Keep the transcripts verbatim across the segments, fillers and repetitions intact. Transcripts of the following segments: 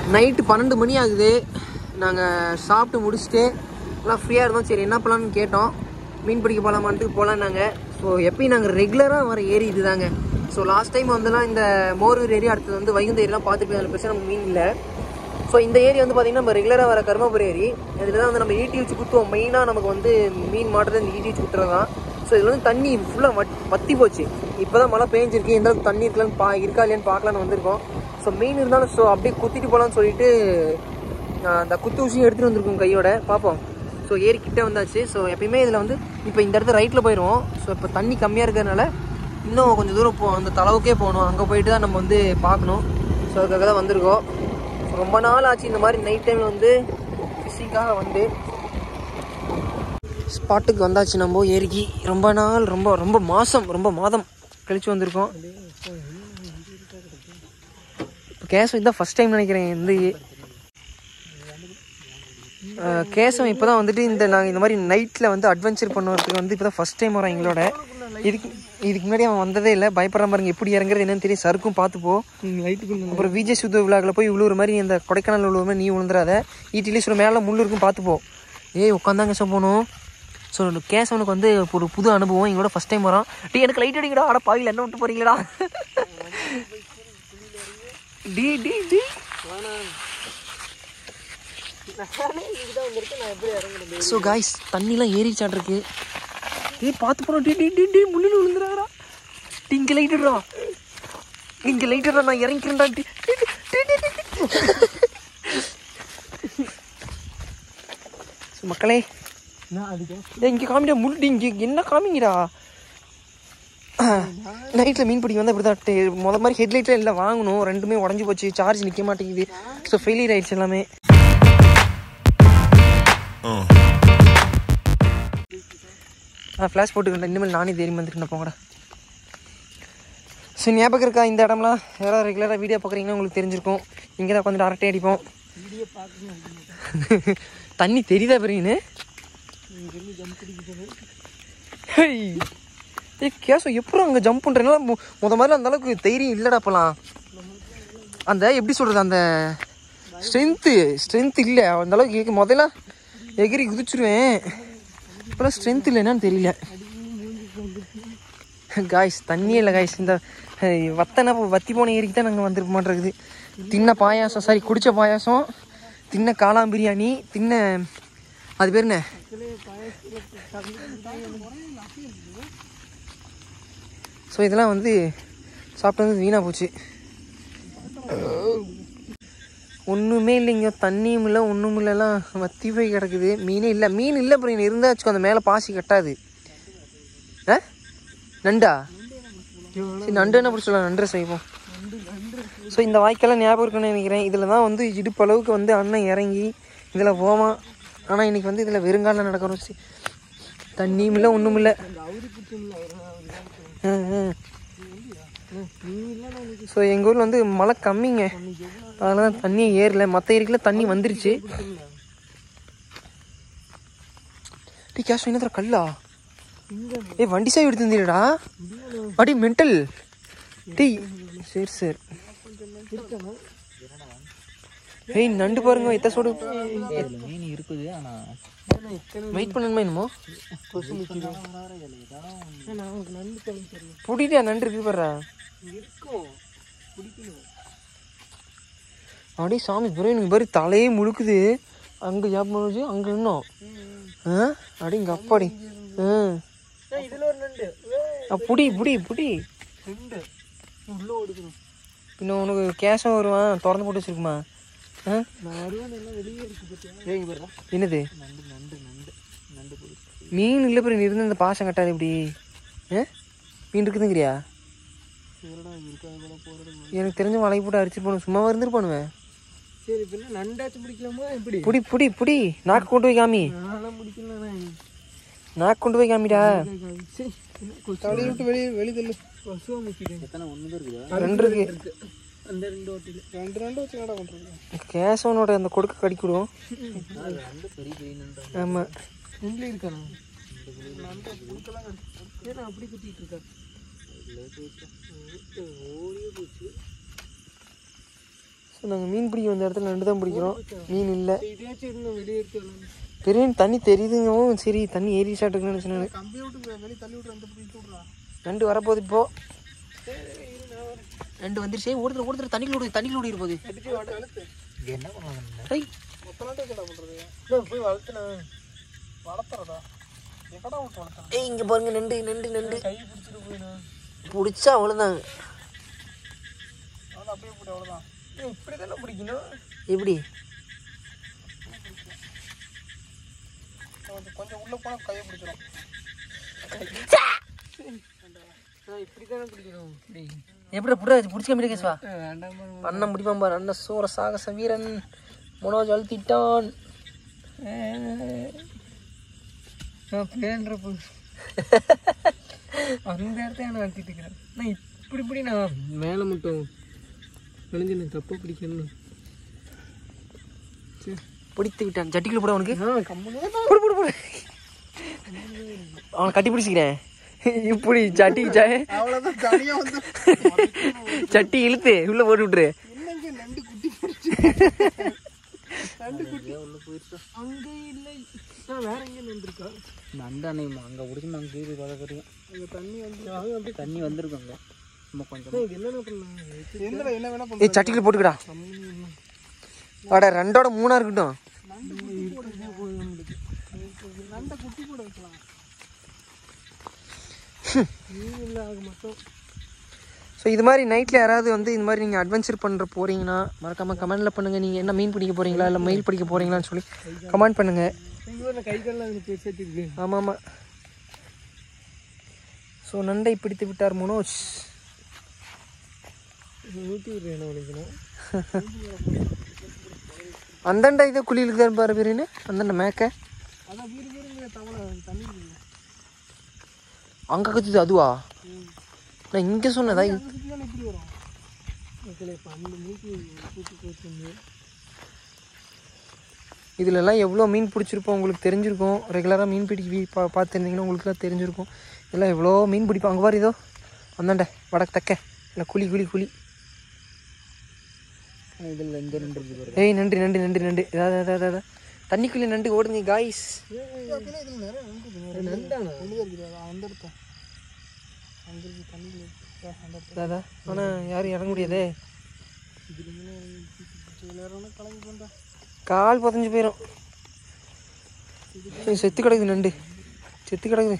Night பன்னெண்டு மணி ஆகுது. நாங்கள் சாப்பிட்டு முடிச்சுட்டு எல்லாம் ஃப்ரீயாக இருந்தோம். சரி என்ன பண்ணலான்னு கேட்டோம். மீன் பிடிக்க போகலாமான்ட்டு போகலான்னாங்க. ஸோ எப்பயும் நாங்கள் ரெகுலராக வர ஏரி இது தாங்க. ஸோ லாஸ்ட் டைம் வந்துலாம் இந்த மோரூர் ஏரி, அடுத்தது வந்து வைகுந்த ஏரிலாம் பார்த்துட்டு அதில் பிரச்சனை நமக்கு மீன் இல்லை. ஸோ இந்த ஏரி வந்து பார்த்திங்கன்னா நம்ம ரெகுலராக வர கருமாபுரி ஏரி. இதில் தான் வந்து நம்ம ஈட்டி வச்சு குத்துவோம். மெயினாக நமக்கு வந்து மீன் மாட்டுறது இந்த ஈட்டி வச்சு குத்துறது தான். ஸோ இதில் வந்து தண்ணி ஃபுல்லாக வட் வற்றி போச்சு. இப்போ தான் மழை பெஞ்சிருக்கு. எந்த அளவுக்கு தண்ணி இருக்கலான்னு பா இருக்கா இல்லையான்னு பார்க்கலான்னு வந்திருக்கோம். ஸோ மீன் இருந்தாலும் ஸோ அப்படியே குத்திட்டு போகலான்னு சொல்லிட்டு அந்த குத்து ஊசியும் எடுத்துகிட்டு வந்திருக்கோம் கையோட. பார்ப்போம். ஸோ ஏரி கிட்டே வந்தாச்சு. ஸோ எப்பயுமே இதில் வந்து இப்போ இந்த இடத்துல ரைட்டில் போயிடுவோம். ஸோ இப்போ தண்ணி கம்மியாக இருக்கிறதுனால இன்னும் கொஞ்சம் தூரம் போ அந்த தளவுக்கே போகணும். அங்கே போயிட்டு தான் நம்ம வந்து பார்க்கணும். ஸோ அதுக்காக தான் வந்திருக்கோம். ரொம்ப நாள் ஆச்சு இந்த மாதிரி நைட் டைமில் வந்து ஃபிஷிங்காக வந்து ஸ்பாட்டுக்கு வந்தாச்சு. நம்ம ஏரிக்கு ரொம்ப நாள் ரொம்ப ரொம்ப மாதம் ரொம்ப மாதம் கழித்து வந்திருக்கோம். இப்போ கேசவம் இதுதான் ஃபஸ்ட் டைம் நினைக்கிறேன். இந்த கேசவம் இப்போ தான் வந்துட்டு இந்த நாங்கள் இந்த மாதிரி நைட்டில் வந்து அட்வென்ச்சர் பண்ணுறதுக்கு வந்து இப்போ தான் ஃபஸ்ட் டைம் வரோம் எங்களோட. இதுக்கு இதுக்கு முன்னாடி அவன் வந்ததே இல்லை. பயப்படுற பாருங்க எப்படி இறங்குறது என்னன்னு தெரியும். சறுக்கும் பார்த்துப்போ. அப்புறம் விஜய் சுத்து விழாக்கில் போய் விழுவுற மாதிரி இந்த கொடைக்கானல் விழுவுற மாதிரி நீ விழுந்துடாத. ஈட்டிலே சொல்ல மேலே முள்ளு இருக்கும் பார்த்துப்போ. ஏய் உட்காந்தாங்க சார் போகணும். ஸோ கேசவனுக்கு வந்து ஒரு புது அனுபவம். எங்களோட ஃபஸ்ட் டைம் வரோம். டீ எனக்கு லைட் அடிக்கடா. ஆட பாவியில் என்ன விட்டு போகிறீங்களா? டி டி டி ஸோ காய்ஸ் தண்ணிலாம் ஏறிச்சாட்ருக்கு. ஏய் பார்த்து போகிறோம். டி டி டி டி முள்ளில் விழுந்துடாடா. டி இங்கே லைட்டுடா. இங்கே லைட்டுடா. நான் இறங்கிக்கிறேன்டா. டி மக்களே இங்கே காமிடா. முள்ளி இங்கே என்ன காமிங்கடா. நைட்டில் மீன் பிடிக்க வந்தால் இப்படி தான் மொதல் மாதிரி ஹெட்லைட்டில் இல்லை வாங்கணும். ரெண்டுமே உடஞ்சி போச்சு. சார்ஜ் நிற்க மாட்டேங்குது. ஸோ ஃபெயிலியர் ஆகிடுச்சு எல்லாமே. நான் ஃப்ளாஷ் போட்டுக்கிட்டேன். இனிமேல் நானே தேடி வந்துருக்கேன். போங்கடா. ஸோ ஞாபகம் இருக்கா இந்த இடம்லாம்? யாராவது ரெகுலராக வீடியோ பார்க்குறீங்கன்னா உங்களுக்கு தெரிஞ்சிருக்கும். இங்கே தான் உட்காந்துட்டு அரட்டை அடிப்போம். தண்ணி தெரியுதா பெரியன்னு? ஏ கேசம் எப்பறம் அங்கே ஜம்ப் பண்ணுறதுனால முத மாதிரி அந்த அளவுக்கு தைரியம் இல்லைடா. அப்போலாம் அந்த எப்படி சொல்கிறது அந்த ஸ்ட்ரென்த்து ஸ்ட்ரென்த் இல்லை அந்த அளவுக்கு. முதல்ல எகிரி குதிச்சிருவேன். இப்போலாம் ஸ்ட்ரென்த் இல்லை என்னன்னு தெரியல. காய்ஸ் தண்ணியே இல்லை காய்ஸ். இந்த வத்தனை வத்தி போன ஏரிக்கு தான் நாங்கள் வந்துருக்க மாட்டேங்குது. தின்ன பாயாசம் சாரி குடித்த பாயாசம், தின்ன காளான் பிரியாணி, தின்ன அது பேர் என்ன ஸோ இதெல்லாம் வந்து சாப்பிட்டு வந்து வீணாக போச்சு. ஒன்றுமே இல்லைங்க. தண்ணியும் இல்லை ஒன்றும் இல்லைலாம் வத்தி போய் கிடக்குது. மீனே இல்லை. மீன் இல்லை அப்புறம் இருந்தால் வச்சுக்கோ அந்த மேலே பாசி கட்டாது. ஆ நண்டா சரி நண்டு என்ன அப்படி சொல்லலாம். நண்டை செய்வோம். ஸோ இந்த வாய்க்கெல்லாம் ஞாபகம் இருக்குன்னு நினைக்கிறேன். இதில் தான் வந்து இடுப்பு அளவுக்கு வந்து அண்ணன் இறங்கி இதில் போவான். ஆனால் இன்றைக்கி வந்து இதில் வெறுங்காலில் நடக்கிறோம். தண்ணியும் இல்லை ஒன்றும் இல்லை. ஸோ எங்கள் ஊரில் வந்து மழை கம்மிங்க. அதனால தான் தண்ணியே ஏறல. மற்ற ஏரிக்கில் தண்ணி வந்துருச்சு. டீ கேஷ் என்ன கல்லா? ஏ வண்டி சாவி எடுத்து இருந்தீடா. அடி மென்டல். டீ சரி சரி. ஏய் நண்டு பாருங்க எத்த சோடு மீன் இருக்குது. ஆனால் வெயிட் பண்ணணுமா என்னமோ புடிட்டியா நண்டு இருக்கு பாரு. அடி சாமி பிறகு எனக்கு பாரு தலையே முழுக்குது. அங்கே ஜாப் வச்சு அங்கே இன்னும் ஆ அடி இங்கே அப்பாடி. ஆ புடி புடி புடி பின்ன உனக்கு கேஷம் வருவான். திறந்து போட்டு வச்சிருக்குமா? என்னது மீன் இல்லை பிறகு இருந்து இந்த பாசம் கட்டாது இப்படி. மீன் இருக்குதுங்கிறியா? எனக்கு தெரிஞ்ச மலை போட்டு அடிச்சு போகணும். சும்மா இருந்துருப்பானுவேன். புடி புடி புடி நாக்கு கொண்டு போய் காமி. நாக்கு கொண்டு போய் காமிடா. வெளியே வெளியே ரெண்டு இருக்கு. கேசவனோட அந்த கொடுக்க கடிக்கிடுவோம். ஆமா ஸோ நாங்கள் மீன் பிடிக்க வந்த இடத்துல நண்டு தான் பிடிக்கிறோம். மீன் இல்லை. பெரிய தண்ணி தெரியுதுங்கவும் சரி தண்ணி ஏறி ஸ்டார்ட்டுக்குன்னு நினச்சேன். நண்டு வரப்போகுது இப்போ. நண்டு வந்துருச்சு. ஒருத்தர் ஒருத்தர் தண்ணிக்குள்ள ஓடி தண்ணிக்குள்ள ஓடி இருப்போது. என்ன பண்ணுவாங்க போய் வளர்த்துனா வளர்த்துறதா? ஏய் இங்கே பாருங்க நண்டு நண்டு நண்டு கை பிடிச்சிட்டு போயினா பிடிச்சா அவ்வளோதாங்க. அப்படியே போட்டு அவ்வளோதான். இப்படி தானே பிடிக்கணும். எப்படி கொஞ்சம் உள்ள போனால் கையை பிடிச்சிடும். இப்படி தானே பிடிக்கணும். எப்படி பிடிச்சி பிடிச்சிக்க முடியும் கேசுவா? அண்ணன் பிடிப்பான் பாரு. அண்ணன் சோர சாகச வீரன் மனோஜ் அழுத்திட்டான். பிளேன்றப்போ அந்த இடத்த நான் அழுத்திட்டு இருக்கிறேன். நான் இப்படி இப்படி நான் மேலே மட்டும் விளைஞ்சு நான் தப்பாக பிடிக்கணும். பிடித்து விட்டான். ஜட்டிக்குள்ள போட அவனுக்கு போடு போடு போடு. அவனை கட்டி பிடிச்சிக்கிறேன். இப்படி சட்டி சட்டி இழுத்து உள்ள போட்டு விட்டுரு. நண்டு அன்னைக்குமா அங்கே பிடிச்சி நாங்கள் கீழே பார்க்கறோம். அங்கே தண்ணி வந்து அப்படி தண்ணி வந்துருக்கோங்க. நம்ம கொஞ்சம் ஏ சட்டிக்குள்ள போட்டுக்கடா. வாடா ரெண்டோட மூணா இருக்கட்டும். ஸோ இது மாதிரி நைட்டில் யாராவது வந்து இந்த மாதிரி நீங்கள் அட்வென்ச்சர் பண்ணுற போகிறீங்கன்னா மறக்காமல் கமெண்டில் பண்ணுங்கள். நீங்கள் என்ன மீன் பிடிக்க போகிறீங்களா இல்லை மயில் பிடிக்க போகிறீங்களான்னு சொல்லி கமெண்ட் பண்ணுங்கள். ஆமாம் ஆமாம். ஸோ நண்டை பிடித்து விட்டார் மனோஜ். ஊற்றி விடுறேன் உனக்குணும். அந்தண்டா இதை குளியலுக்கு தான் பாரு பேருன்னு அந்தண்ட மேக்க அங்கே கத்துது. அதுவா நான் இங்கே சொன்னதா? இதுலலாம் எவ்வளோ மீன் பிடிச்சிருப்போம் உங்களுக்கு தெரிஞ்சிருக்கும். ரெகுலராக மீன் பிடிக்க பா பார்த்துருந்தீங்கன்னா உங்களுக்குலாம் தெரிஞ்சிருக்கும். எல்லாம் எவ்வளோ மீன் பிடிப்போம். அங்கே பாரு இதோ அந்தாண்ட வடக்கு தக்க இல்லை குழி குழி குழி. இதில் இங்கே நண்டு. ஏய் நன்றி நன்றி நன்றி நண்டு. ஏதாவது ஏதாவது ஏதாவது தண்ணிக்குள்ளே நண்டு ஓடுங்க காய்ஸ். ஆனால் யாரும் இறங்க முடியாதே. கால் பதினஞ்சு போயிடும். செத்து கிடக்குது நண்டு. செத்து கிடக்குது.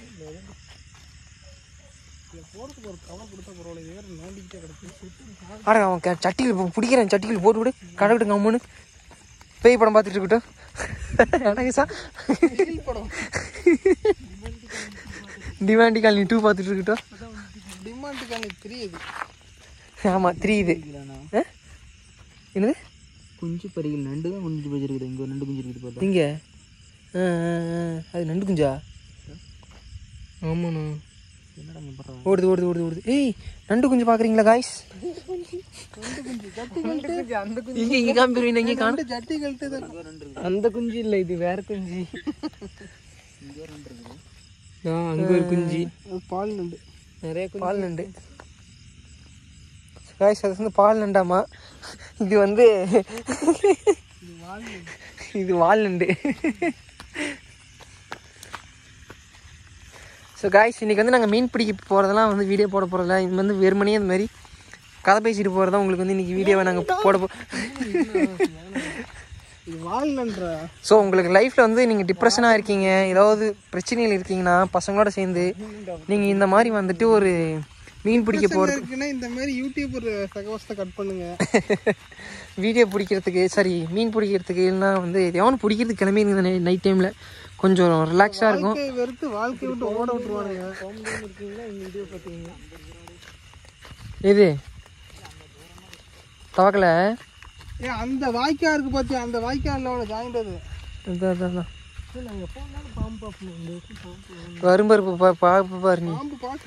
ஆட அவன் சட்டிகள் பிடிக்கிறேன். சட்டிகள் போட்டு விடு. கடவுட்டு அம்மனு பேய் படம் பார்த்துட்டு இருக்கட்டும். டிமாண்டி காலனி டூ பார்த்துட்டு இருக்கட்டும். டிமாண்டி காலனி த்ரீ இது. ஆமாம் த்ரீ இது. என்னது குஞ்சு பறிகள் நண்டு தான் குஞ்சு பறிச்சிருக்குது. இங்கே ஒரு நண்டு குஞ்சு இருக்குது பார்த்தா. இங்கே அது நண்டு குஞ்சா? ஆமாண்ணா. ஓடுது ஓடுது ஓடுது ஓடுது. ஏய் நண்டு குஞ்சு பார்க்குறீங்களா காய்ஸ்? இங்கே இங்கே காமிக்கிறீங்க. இங்கே காண அந்த குஞ்சு இல்லை, இது வேற குஞ்சு. அங்கே ஒரு குஞ்சு பால் நண்டு. நிறைய பால் நண்டு காய்ஸ். அது வந்து பால் நண்டாமா? இது வந்து இது வால் நண்டு. ஸோ காய்ஸ் இன்றைக்கி வந்து நாங்கள் மீன் பிடிக்க போகிறதெல்லாம் வந்து வீடியோ போட போகிறதில்ல. இது வந்து வெறுமனே இந்த மாதிரி கதை பேசிட்டு போகிறதா உங்களுக்கு வந்து இன்றைக்கி வீடியோவை நாங்கள் போட போ. ஸோ உங்களுக்கு லைஃப்பில் வந்து நீங்கள் டிப்ரெஷனாக இருக்கீங்க, ஏதாவது பிரச்சனைகள் இருக்கீங்கன்னா பசங்களோட சேர்ந்து நீங்கள் இந்த மாதிரி வந்துட்டு ஒரு மீன் பிடிக்க போகிறதுக்குன்னா இந்த மாதிரி யூடியூபர் சகவாசத்தை கட் பண்ணுங்க. வீடியோ பிடிக்கிறதுக்கு சரி மீன் பிடிக்கிறதுக்கு இல்லைன்னா வந்து எவனும் பிடிக்கிறதுக்கு கிளம்பிங்க நைட் டைமில் கொஞ்சம் ரிலாக்ஸாக இருக்கும். வெறுத்து வாழ்க்கை விட்டு ஓட விட்டுருவானுங்க. இது தவக்கல ஏன் அந்த வாய்க்கா இருக்கு பார்த்தியா? அந்த வாய்க்கால ஜாயின்றது அதான் வரும்பருப்பு பாப்பு பாரு. நீ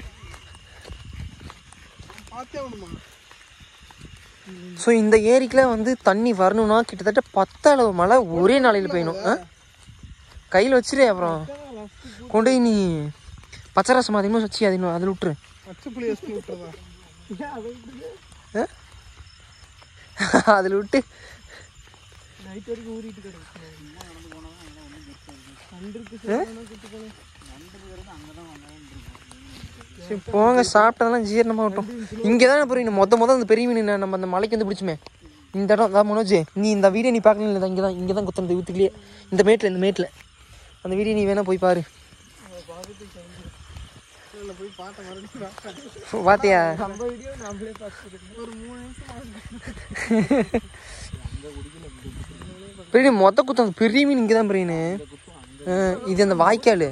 ஸோ இந்த ஏரிக்கெலாம் வந்து தண்ணி வரணும்னா கிட்டத்தட்ட பத்து அளவு மழை ஒரே நாளையில் பெய்யணும். கையில் வச்சிரு. அப்புறம் கொண்டு போய் நீ பச்சை ரசம் அதிகமாக வச்சு அது அதில் விட்டுரு. அதில் விட்டு நைட் வரைக்கும் ஊறிட்டு கிடக்கு. சரி போங்க, சாப்பிட்டதெல்லாம் ஜீரணமாகட்டும். இங்கே தான் அப்புறம் மொத்த மொதல் அந்த பெரிய மீன் நம்ம அந்த மலைக்கு வந்து பிடிச்சுமே இந்த இடம் தான் மனோஜ். நீ இந்த வீடியோ நீ பார்க்கல இல்லை, இங்கே தான் இங்கே தான் குத்துறது வீட்டுக்குள்ளேயே இந்த மேட்டில் இந்த மேட்டில் அந்த வீடியோ நீ வேணா போய் பாரு. போய் பார்த்தேன் மறுபடியும் பார்த்தியா? நம்ம வீடியோ நம்மளே பார்த்துருக்கோம். ஒரு மூணு நிமிஷம் பெரிய மொத்த குத்தம் அந்த பெரிய மீன் இங்கே தான் பிரியனு. இது அந்த வாய்க்கால்.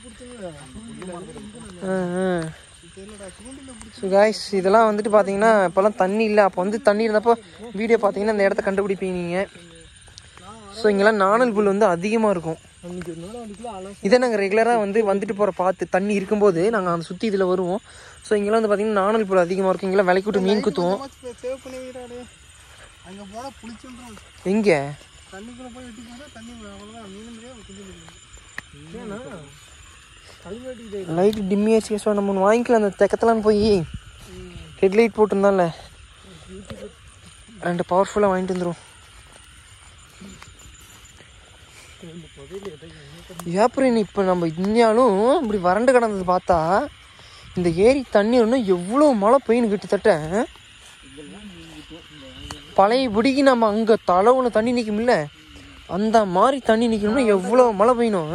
ஸோ காய்ஸ் இதெல்லாம் வந்துட்டு பார்த்தீங்கன்னா இப்போல்லாம் தண்ணி இல்லை. அப்போ வந்து தண்ணி இருந்தப்போ வீடியோ பார்த்தீங்கன்னா இந்த இடத்த கண்டுபிடிப்பீங்க நீங்கள். ஸோ இங்கெல்லாம் நாணல் புல் வந்து அதிகமாக இருக்கும். இதை நாங்கள் ரெகுலராக வந்து வந்துட்டு போகிற பார்த்து தண்ணி இருக்கும்போது நாங்கள் அந்த சுற்றி இதில் வருவோம். ஸோ இங்கெல்லாம் வந்து பார்த்தீங்கன்னா நாணல் புல் அதிகமாக இருக்கும். இங்கெல்லாம் விலைக்கு விட்டு மீன் குத்துவோம். எங்கே லைட் டிம்மியாச்சு. ஸோ நம்ம ஒன்று வாங்கிக்கலாம். அந்த தெக்கத்தலான்னு போய் ஹெட்லைட் போட்டிருந்தான்ல அண்ட் பவர்ஃபுல்லாக வாங்கிட்டு வந்துடும். ஏப்ரல் இப்போ நம்ம இந்தியாலும் இப்படி வறண்டு கிடந்தது பார்த்தா இந்த ஏரி தண்ணி ஒன்றும் எவ்வளோ மழை பெய்யணும். கிட்டத்தட்ட பழைய பிடிக்கு நம்ம அங்கே தளவுல தண்ணி நிற்கும்ல அந்த மாதிரி தண்ணி நிற்கணும்னா எவ்வளோ மழை பெய்யணும்.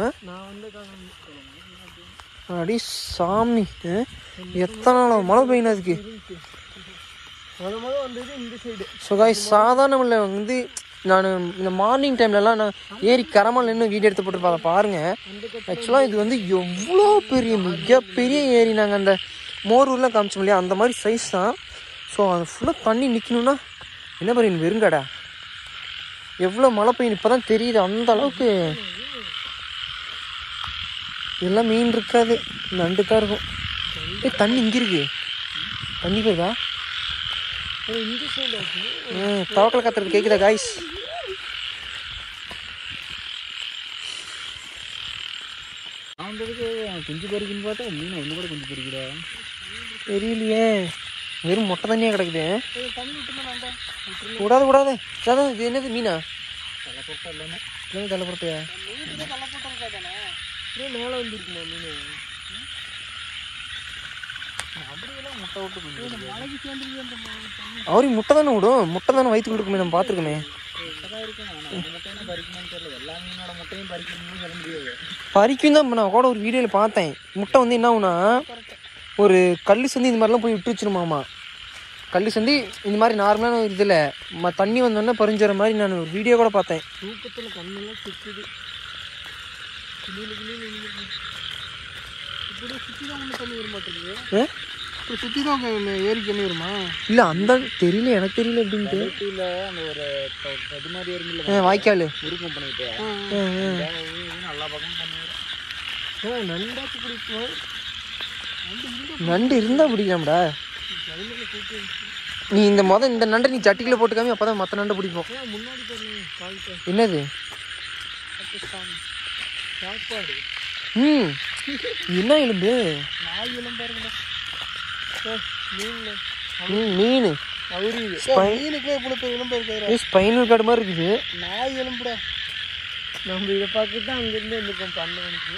அடி சாமி, எத்தனை நாள் மழை பெய்யணும் அதுக்கு. ஸோ காய்ஸ் சாதாரண வந்து நான் இந்த மார்னிங் டைம்லலாம் நான் ஏரி கரமல் நின்று வீடியோ எடுத்து போட்டுருப்பாங்க பாருங்கள். ஆக்சுவலாக இது வந்து எவ்வளோ பெரிய மிகப்பெரிய ஏரி. நாங்கள் அந்த மோரூர்லாம் காமிச்சோம் இல்லையா அந்த மாதிரி சைஸ் தான். ஸோ அது ஃபுல்லாக தண்ணி நிற்கணும்னா என்ன பண்ணுறீங்க வெறுங்காடா எவ்வளோ மழை பெய்யணும் இப்போ தான் தெரியுது. அந்த அளவுக்கு இதெல்லாம் மீன் இருக்காது, நண்டு தான் இருக்கும். ஏ தண்ணி இங்கே இருக்கு, தண்ணி போய்தா தவக்கலை கத்துறது கேட்குதா காய்ஸ்? குஞ்சு பறிக்குன்னு பார்த்தா மீன் ஒன்று கூட குஞ்சு பறிக்கிறா தெரியலையே. வெறும் மொட்டை தண்ணியாக கிடக்குது. விடாது விடாது. அதான் இது என்னது மீனா? தலைப்பொட்டை இல்லைன்னா இல்லைன்னா தலைப்பொட்டையா? மேலே வந்துருக்குமா மீன்? அப்படியெல்லாம் முட்டை விட்டு கொஞ்சம் மழைக்கு சேர்ந்துருக்கு. அவரையும் முட்டை தானே விடும். முட்டை தானே வயிற்றுக்கு இருக்குமே, நம்ம பார்த்துருக்கோமே. பறிக்கும் தான் நான் கூட ஒரு வீடியோவில் பார்த்தேன். முட்டை வந்து என்ன ஆகுனா ஒரு கல் சந்தி இந்த மாதிரிலாம் போய் விட்டு வச்சிருமாமா. கல் சந்தி இந்த மாதிரி நார்மலான ஒரு இதில் ம தண்ணி வந்தோடனே பறிஞ்சுற மாதிரி நான் ஒரு வீடியோ கூட பார்த்தேன். தூக்கத்தில் கண்ணெல்லாம் சுற்றுது. இப்படி சுற்றி தான் ஒன்றும் தண்ணி வர மாட்டேங்குது. இப்போ சுற்றி தான் ஏரி தண்ணி வருமா? இல்லை அந்த தெரியல, எனக்கு தெரியல எப்படின்ட்டு. இல்லை அந்த ஒரு அது மாதிரி வருமில்ல வாய்க்கால் இருக்கும் பண்ணிட்டு நல்லா பக்கம் பண்ணி வரும். நண்டாச்சு பிடிக்கும். நண்டு இருந்தால் பிடிக்கலாம்டா. நீ இந்த மொதல் இந்த நண்டை நீ சட்டிக்கில் போட்டுக்காம அப்போ தான் மற்ற நண்டை பிடிப்போம். என்னது சாப்பாடு? ம் என்ன எலும்பு? நாய் எலும்பு. மீன் ஸ்பைனல் கார்டு மாதிரி இருக்குது. நாய் எலும்புடா. நம்ம இதை பார்த்து தான் அங்கேருந்து வந்துருக்கோம் பண்ணவனுக்கு.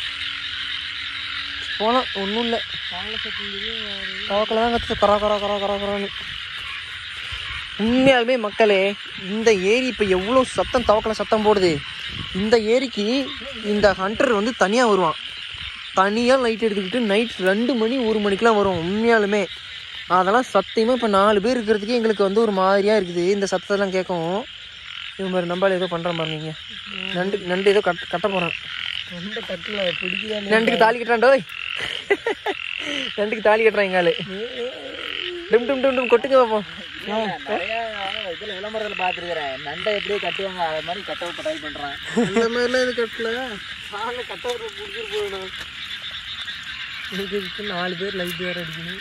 போகலாம் ஒன்றும் இல்லை. தவக்கலை தான் கற்று கரா கரா கரா கரா கரான்னு. உண்மையாலுமே மக்களே இந்த ஏரி இப்போ எவ்வளோ சத்தம் தவக்கலை சத்தம் போடுது. இந்த ஏரிக்கு இந்த ஹண்டர் வந்து தனியாக வருவான். தனியாக லைட் எடுத்துக்கிட்டு நைட் ரெண்டு மணி ஒரு மணிக்கெலாம் வரும். உண்மையாலுமே அதெல்லாம் சத்தியமாக இப்போ நாலு பேர் இருக்கிறதுக்கே எங்களுக்கு வந்து ஒரு மாதிரியாக இருக்குது. இந்த சத்தத்தெல்லாம் கேட்கும். இது மாதிரி நம்பால் ஏதோ பண்ணுற மாதிரி நீங்கள் நண்டு நண்டு ஏதோ கட் கட்ட போகிறான். நண்டு கட்டில் பிடிக்கிறான். நண்டுக்கு தாலி கட்டுறான்டோய். நண்டுக்கு தாலி கட்டுறான் எங்காலு. டும் டும் டும் டும் கொட்டுங்க பார்ப்போம். இதில் விளம்பரத்தில் பார்த்துருக்குறேன். நண்டை எப்படியே கட்டுவாங்க அது மாதிரி கட்ட விட்டு ட்ரை பண்ணுறான். இந்த மாதிரிலாம் இது கட்டல. நாங்கள் கட்ட விட்டு பிடிச்சிட்டு போயிடணும். இதுக்கு நாலு பேர் லைட் வேறு அடிக்கணும்.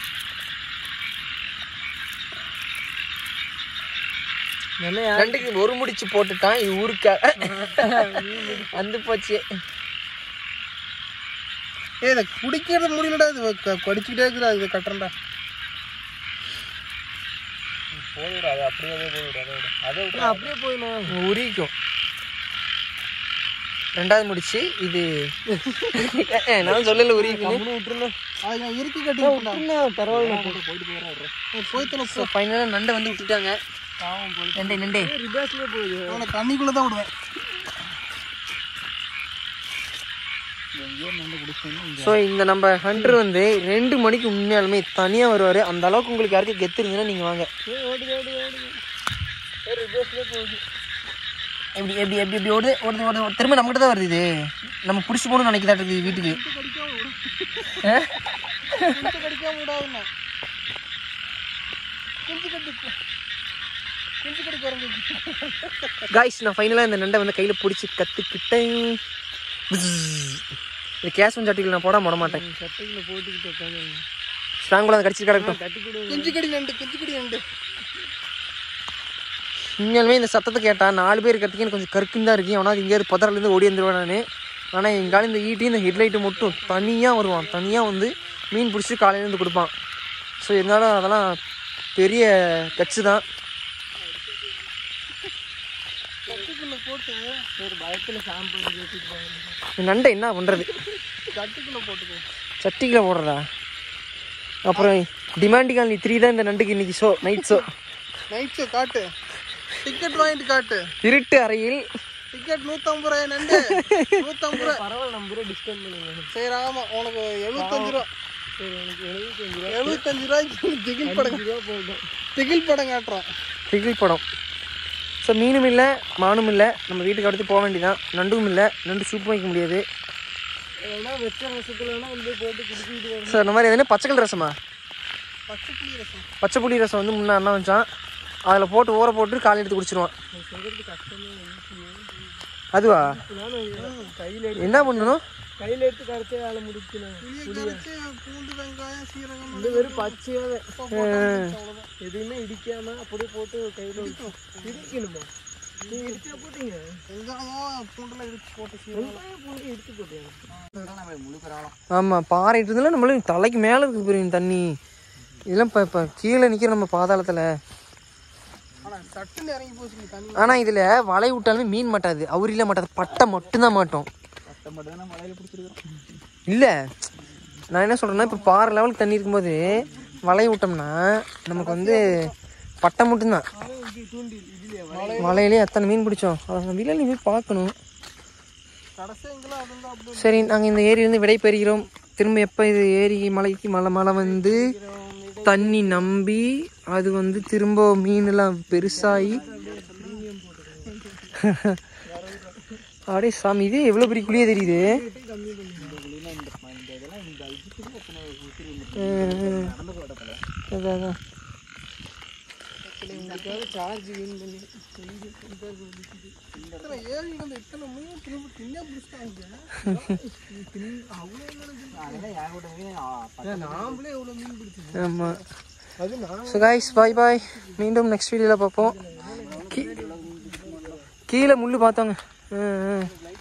நண்டுக்கு ஒரு முடிச்சு போட்டுட்டான். இது ஊருக்கா வந்து போச்சு. ஏ இதை குடிக்கிறது முடியலடா. இது கடிச்சுக்கிட்டே இருக்குதா. இது கட்டுறேன்டா. போயிடும் அது அப்படியே போயிடும் அதை விட அப்படியே போயிடும் உரிக்கும். ரெண்டாவது முடிச்சு இது நான் சொல்லல உரிக்கும் விட்டுருந்தேன் இறுக்கி கட்டி பரவாயில்ல போயிட்டு போயிடுறேன் போய்த்து ஃபைனலாக நண்டை வந்து விட்டுட்டாங்க. நண்டை நண்டே ரிவர்ஸ்லேயே போகுது அவனை தண்ணிக்குள்ளே தான் விடுவேன். ஸோ இந்த நம்ம ஹண்டர் வந்து ரெண்டு மணிக்கு உண்மையாலுமே தனியாக வருவார். அந்த அளவுக்கு உங்களுக்கு யாருக்கு கெத்து இருந்ததுன்னா நீங்கள் வாங்க. எப்படி எப்படி எப்படி எப்படி ஓடுது ஓடுது ஓடுது திரும்ப நம்மகிட்ட தான் வருது. இது நம்ம பிடிச்சி போகணும்னு நினைக்கிறதா இருக்குது வீட்டுக்கு. காய்ஸ் நான் ஃபைனலாக இந்த நண்டை வந்து கையில் பிடிச்சி கற்றுக்கிட்டேன். இது கேஸ் சட்டியில் நான் போட போட மாட்டேன். சட்டையில் போட்டுக்கிட்டு உட்காந்து ஸ்ட்ராங்குள்ள அதை கடிச்சிட்டு கிடக்கட்டும். குஞ்சு கடி நண்டு குஞ்சு கடி நண்டு. உண்மையாலுமே இந்த சத்தத்தை கேட்டால் நாலு பேர் இருக்கிறதுக்கு எனக்கு கொஞ்சம் கருக்குன்னு தான் இருக்குது. ஆனால் எங்கேயாவது புதரிலேருந்து ஓடி வந்துடுவேன் நான். ஆனால் எங்காலும் இந்த ஈட்டி இந்த ஹெட்லைட்டு மட்டும் தனியாக வருவான். தனியாக வந்து மீன் பிடிச்சி காலையிலேருந்து கொடுப்பான். ஸோ இருந்தாலும் அதெல்லாம் பெரிய கட்சி தான். போட்டு ஒரு பயத்தில் சாம்பிள் இந்த நண்டை என்ன பண்ணுறது? சட்டிக்குள்ளே போட்டுக்கோ. சட்டிக்குள்ளே போடுறதா? அப்புறம் டிமாண்டி காலனி த்ரீ தான் இந்த நண்டுக்கு இன்னைக்கு show. Night show night show காட்டு. டிக்கெட் வாங்கிட்டு காட்டு. இருட்டு அறையில் டிக்கெட் நூற்றம்பது ரூபாய் நண்டு. நூற்றம்பது ரூபா பரவாயில்ல. நம்ம ரூபா டிஸ்கவுண்ட் பண்ணிக்கலாம். சரி ஆமாம் உனக்கு எழுபத்தஞ்சு ரூபா. சரி எனக்கு எழுபத்தஞ்சு ரூபா எழுபத்தஞ்சு ரூபாய்க்கு திகில் படம் ரூபா போயிடும். திகில் படம் காட்டுறோம். திகில் படம். ஸோ மீனும் இல்லை மானும் இல்லை. நம்ம வீட்டுக்கு அடுத்து போக வேண்டியதான். நண்டும் இல்லை. நண்டு சூப் வைக்க முடியாது. வெச்ச ரசத்தில் வந்து போட்டு குடிச்சிட்டு. ஸோ இந்த மாதிரி எதுனா பச்சைக்கல் ரசமா? பச்சை புளி ரசம். பச்சை புளி ரசம் வந்து முன்னே அண்ணா வச்சான். அதில் போட்டு ஊற போட்டு காலை எடுத்து குடிச்சிடுவான். அதுவா கையில் என்ன பண்ணணும்? கையில் எடுத்து கரைச்சி வேலை முடிக்கணும். பூண்டு வெங்காயம் சீரகம் இந்த வெறும் பச்சையாவே எதுவுமே இடிக்காம அப்படியே போட்டு கையில் இடிக்கணுமா? நீங்கள் இடிச்சா போட்டீங்க வெங்காயம் பூண்டெல்லாம் இடிச்சு போட்டு வெங்காயம் பூண்டு இடிச்சு போட்டீங்க முழுக்கிறாலும். ஆமாம் பாறைட்டு இருந்தாலும் நம்மளும் தலைக்கு மேலே இருக்கு புரியும் தண்ணி. இதெல்லாம் இப்போ இப்போ கீழே நிற்கிற நம்ம பாதாளத்தில். ஆனால் சட்டுன்னு இறங்கி போச்சு தண்ணி. ஆனால் இதில் வலை விட்டாலுமே மீன் மாட்டாது. அவரில் மாட்டாது. பட்டை மட்டும்தான் மாட்டோம். பட்டை மட்டும் தான் மலையில் பிடிச்சிருக்கோம். இல்லை நான் என்ன சொல்கிறேன்னா இப்போ பாறை லெவலுக்கு தண்ணி இருக்கும்போது வலையை விட்டோம்னா நமக்கு வந்து பட்டை மட்டும்தான். வலையிலே எத்தனை மீன் பிடிச்சோம். அதை விலையில போய் பார்க்கணும். சரி நாங்கள் இந்த ஏரியிலேருந்து விடை பெறுகிறோம். திரும்ப எப்போ இது ஏரி மலைக்கு மலை மலை வந்து தண்ணி நம்பி அது வந்து திரும்ப மீனெல்லாம் பெருசாகி அப்படியே சாமி இது எவ்வளோ பெரிய குழியே தெரியுது. அதான் சார்ஜ் வீண் பண்ணி ஏழு வந்து இத்தனை மீன் திரும்ப தின்னா பிடிச்சிட்டாங்க. நாமளே எவ்வளோ மீன் பிடிச்சோம். ஆமாம். So guys bye bye. மீண்டும் நெக்ஸ்ட் வீடியோவில் பார்ப்போம். கீழே முள்ளு பார்த்தாங்க.